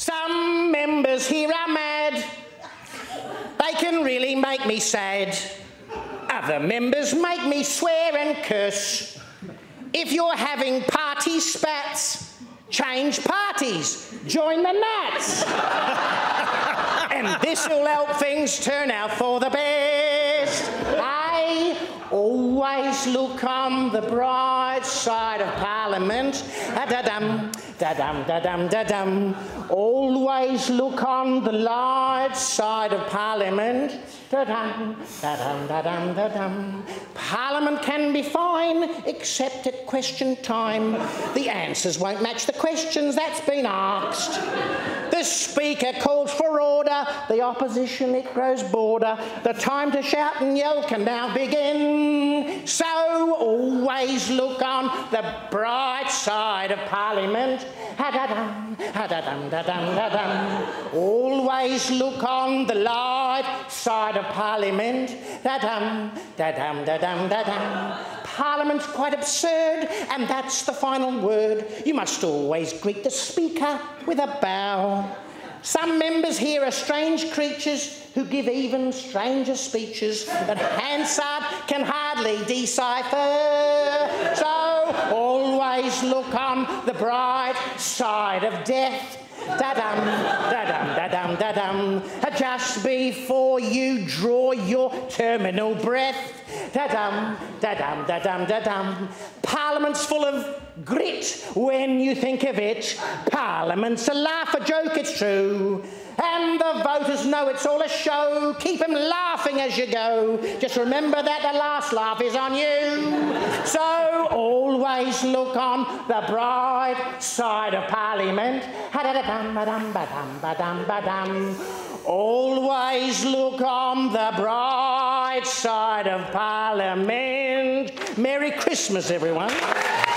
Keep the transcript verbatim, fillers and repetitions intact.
Some members here are mad. They can really make me sad. Other members make me swear and curse. If you're having party spats, change parties, join the Nats. And this'll help things turn out for the best. I always look on the bright side of Parliament. Da-dum, da-dum, da-dum, da-dum. Always look on the light side of Parliament. Da-dum, da-dum, da-dum, da-dum. Parliament can be fine, except at question time. The answers won't match the questions that's been asked. The Speaker calls for order, the opposition, it grows border. The time to shout and yell can now begin. So always look on the bright side of Parliament. Ha-da-dum, ha-da-dum, da-dum, da-dum. Always look on the light side of Parliament. Da-dum, da-dum, da-dum, da-dum. Parliament's quite absurd, and that's the final word. You must always greet the Speaker with a bow. Some members here are strange creatures who give even stranger speeches that Hansard can hardly decipher. So always look on the bright side of death. Da-dum, da-dum, da-dum, da-dum. Just before you draw your terminal breath. Da-dum, da-dum, da-dum, da-dum. Parliament's full of grit when you think of it. Parliament's a laugh, a joke, it's true. And the voters know it's all a show. Keep them laughing as you go. Just remember that the last laugh is on you. So always look on the bright side of Parliament. Ha-da-da-dum-ba-dum-ba-dum-ba-dum-ba-dum. Always look on the bright side of Parliament. Merry Christmas, everyone.